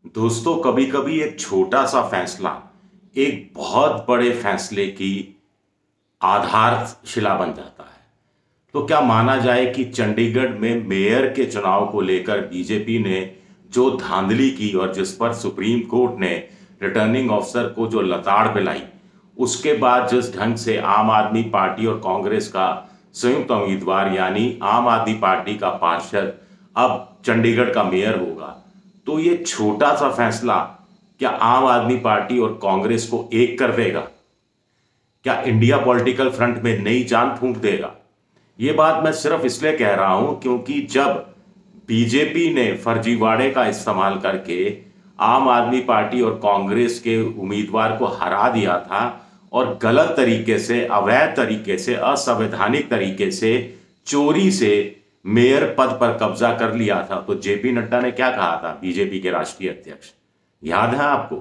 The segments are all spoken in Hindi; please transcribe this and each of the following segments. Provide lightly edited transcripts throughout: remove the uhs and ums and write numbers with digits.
दोस्तों, कभी कभी एक छोटा सा फैसला एक बहुत बड़े फैसले की आधारशिला बन जाता है। तो क्या माना जाए कि चंडीगढ़ में मेयर के चुनाव को लेकर बीजेपी ने जो धांधली की और जिस पर सुप्रीम कोर्ट ने रिटर्निंग ऑफिसर को जो लताड़ पिलाई, उसके बाद जिस ढंग से आम आदमी पार्टी और कांग्रेस का संयुक्त उम्मीदवार यानी आम आदमी पार्टी का पार्षद अब चंडीगढ़ का मेयर होगा, तो ये छोटा सा फैसला क्या आम आदमी पार्टी और कांग्रेस को एक कर देगा? क्या इंडिया पॉलिटिकल फ्रंट में नई जान फूंक देगा? ये बात मैं सिर्फ इसलिए कह रहा हूं क्योंकि जब बीजेपी ने फर्जीवाड़े का इस्तेमाल करके आम आदमी पार्टी और कांग्रेस के उम्मीदवार को हरा दिया था और गलत तरीके से, अवैध तरीके से, असंवैधानिक तरीके से, चोरी से मेयर पद पर कब्जा कर लिया था, तो जेपी नड्डा ने क्या कहा था, बीजेपी के राष्ट्रीय अध्यक्ष, याद है आपको?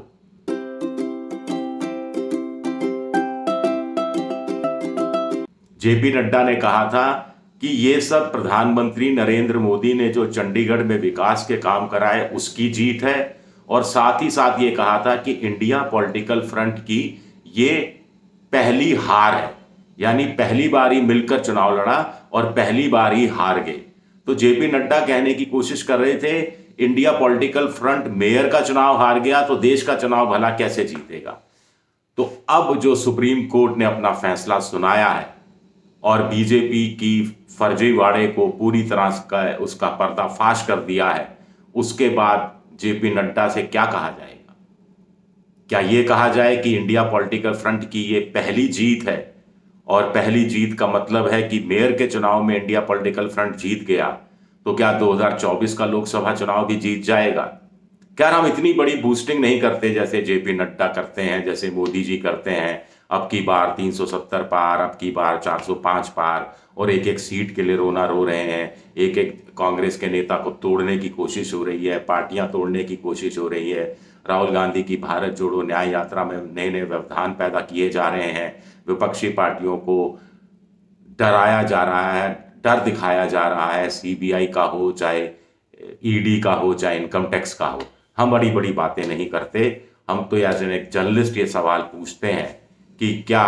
जेपी नड्डा ने कहा था कि ये सब प्रधानमंत्री नरेंद्र मोदी ने जो चंडीगढ़ में विकास के काम कराए उसकी जीत है, और साथ ही साथ ये कहा था कि इंडिया पॉलिटिकल फ्रंट की ये पहली हार है, यानी पहली बार ही मिलकर चुनाव लड़ा और पहली बार ही हार गए। तो जेपी नड्डा कहने की कोशिश कर रहे थे इंडिया पॉलिटिकल फ्रंट मेयर का चुनाव हार गया तो देश का चुनाव भला कैसे जीतेगा। तो अब जो सुप्रीम कोर्ट ने अपना फैसला सुनाया है और बीजेपी की फर्जीवाड़े को पूरी तरह से उसका पर्दाफाश कर दिया है, उसके बाद जेपी नड्डा से क्या कहा जाएगा? क्या यह कहा जाए कि इंडिया पॉलिटिकल फ्रंट की ये पहली जीत है, और पहली जीत का मतलब है कि मेयर के चुनाव में इंडिया पॉलिटिकल फ्रंट जीत गया तो क्या 2024 का लोकसभा चुनाव भी जीत जाएगा? क्या हम इतनी बड़ी बूस्टिंग नहीं करते जैसे जेपी नड्डा करते हैं, जैसे मोदी जी करते हैं, अब की बार 370 पार, अब की बार 405 पार, और एक एक सीट के लिए रोना रो रहे हैं, एक एक कांग्रेस के नेता को तोड़ने की कोशिश हो रही है, पार्टियां तोड़ने की कोशिश हो रही है, राहुल गांधी की भारत जोड़ो न्याय यात्रा में नए नए व्यवधान पैदा किए जा रहे हैं, विपक्षी पार्टियों को डराया जा रहा है, डर दिखाया जा रहा है, सीबीआई का हो चाहे ईडी का हो चाहे इनकम टैक्स का हो। हम बड़ी बड़ी बातें नहीं करते, हम तो एज एक जर्नलिस्ट ये सवाल पूछते हैं कि क्या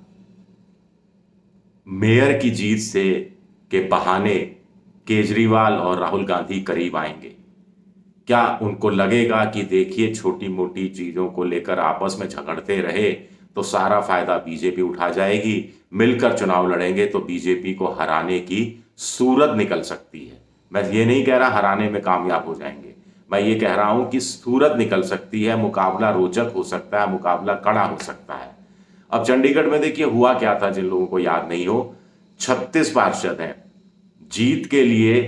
मेयर की जीत से के बहाने केजरीवाल और राहुल गांधी करीब आएंगे? क्या उनको लगेगा कि देखिए छोटी मोटी चीजों को लेकर आपस में झगड़ते रहे तो सारा फायदा बीजेपी उठा जाएगी, मिलकर चुनाव लड़ेंगे तो बीजेपी को हराने की सूरत निकल सकती है। मैं ये नहीं कह रहा हराने में कामयाब हो जाएंगे, मैं ये कह रहा हूं कि सूरत निकल सकती है, मुकाबला रोचक हो सकता है, मुकाबला कड़ा हो सकता है। अब चंडीगढ़ में देखिए हुआ क्या था, जिन लोगों को याद नहीं हो, 36 पार्षद हैं, जीत के लिए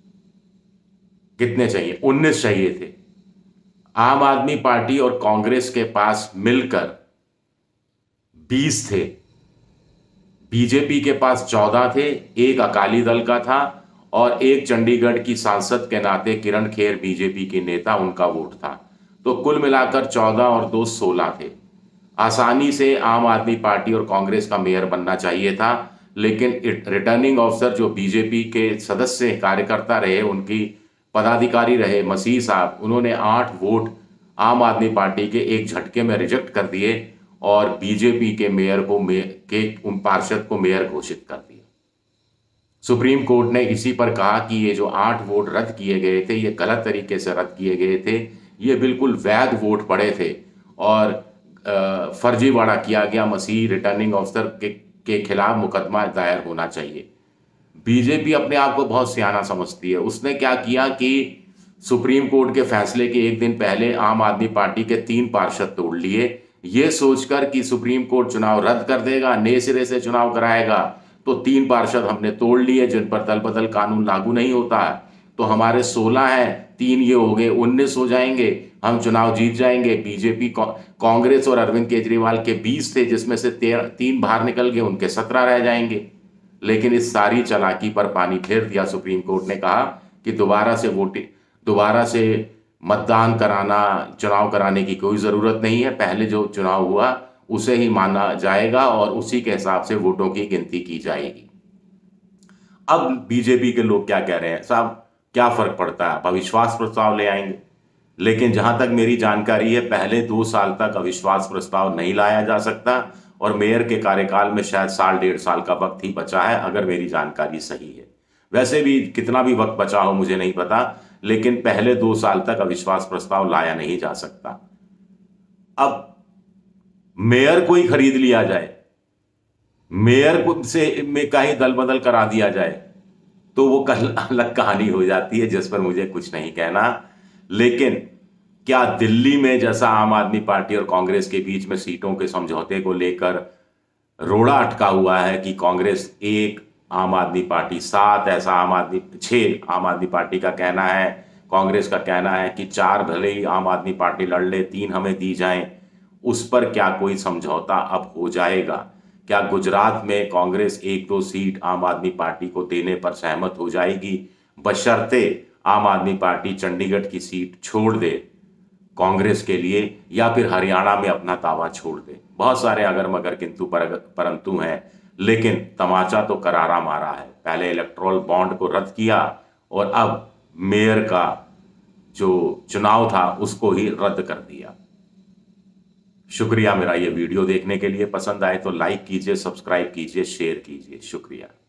कितने चाहिए? 19 चाहिए थे। आम आदमी पार्टी और कांग्रेस के पास मिलकर 20 थे, बीजेपी के पास 14 थे, एक अकाली दल का था और एक चंडीगढ़ की सांसद के नाते किरण खेर बीजेपी की नेता, उनका वोट था। तो कुल मिलाकर 14 और 2 16 थे। आसानी से आम आदमी पार्टी और कांग्रेस का मेयर बनना चाहिए था, लेकिन रिटर्निंग ऑफिसर जो बीजेपी के सदस्य कार्यकर्ता रहे, उनकी पदाधिकारी रहे मसीह साहब, उन्होंने 8 वोट आम आदमी पार्टी के एक झटके में रिजेक्ट कर दिए और बीजेपी के मेयर को उन पार्षद को मेयर घोषित कर दिया। सुप्रीम कोर्ट ने इसी पर कहा कि ये जो 8 वोट रद्द किए गए थे, ये गलत तरीके से रद्द किए गए थे, ये बिल्कुल वैध वोट पड़े थे और फर्जीवाड़ा किया गया। मसीह रिटर्निंग ऑफिसर के खिलाफ मुकदमा दायर होना चाहिए। बीजेपी अपने आप को बहुत सियाना समझती है। उसने क्या किया कि सुप्रीम कोर्ट के फैसले के एक दिन पहले आम आदमी पार्टी के 3 पार्षद तोड़ लिए, ये सोचकर कि सुप्रीम कोर्ट चुनाव रद्द कर देगा, नए सिरे से चुनाव कराएगा, तो 3 पार्षद हमने तोड़ लिए जिन पर दल बदल कानून लागू नहीं होता है। तो हमारे 16 हैं, 3 ये हो गए, 19 हो जाएंगे, हम चुनाव जीत जाएंगे। बीजेपी कांग्रेस और अरविंद केजरीवाल के 20 थे, जिसमें से 3 बाहर निकल गए, उनके 17 रह जाएंगे। लेकिन इस सारी चालाकी पर पानी फेर दिया सुप्रीम कोर्ट ने कहा कि दोबारा से मतदान कराना, चुनाव कराने की कोई ज़रूरत नहीं है, पहले जो चुनाव हुआ उसे ही माना जाएगा और उसी के हिसाब से वोटों की गिनती की जाएगी। अब बीजेपी के लोग क्या कह रहे हैं, साहब क्या फर्क पड़ता है, अविश्वास प्रस्ताव ले आएंगे। लेकिन जहां तक मेरी जानकारी है पहले 2 साल तक अविश्वास प्रस्ताव नहीं लाया जा सकता और मेयर के कार्यकाल में शायद 1.5 साल का वक्त ही बचा है, अगर मेरी जानकारी सही है। वैसे भी कितना भी वक्त बचा हो मुझे नहीं पता, लेकिन पहले 2 साल तक अविश्वास प्रस्ताव लाया नहीं जा सकता। अब मेयर को ही खरीद लिया जाए, मेयर को से में का ही दल बदल करा दिया जाए, तो वो कल अलग कहानी हो जाती है, जिस पर मुझे कुछ नहीं कहना। लेकिन क्या दिल्ली में जैसा आम आदमी पार्टी और कांग्रेस के बीच में सीटों के समझौते को लेकर रोड़ा अटका हुआ है कि कांग्रेस 1, आम आदमी पार्टी 7, ऐसा 6 आम आदमी पार्टी का कहना है, कांग्रेस का कहना है कि 4 भले ही आम आदमी पार्टी लड़ ले, 3 हमें दी जाएं, उस पर क्या कोई समझौता अब हो जाएगा? क्या गुजरात में कांग्रेस 1-2 सीट आम आदमी पार्टी को देने पर सहमत हो जाएगी, बशर्ते आम आदमी पार्टी चंडीगढ़ की सीट छोड़ दे कांग्रेस के लिए, या फिर हरियाणा में अपना दावा छोड़ दे? बहुत सारे अगर मगर किंतु परंतु हैं, लेकिन तमाचा तो करारा मारा है। पहले इलेक्टोरल बॉन्ड को रद्द किया और अब मेयर का जो चुनाव था उसको ही रद्द कर दिया। शुक्रिया मेरा ये वीडियो देखने के लिए। पसंद आए तो लाइक कीजिए, सब्सक्राइब कीजिए, शेयर कीजिए। शुक्रिया।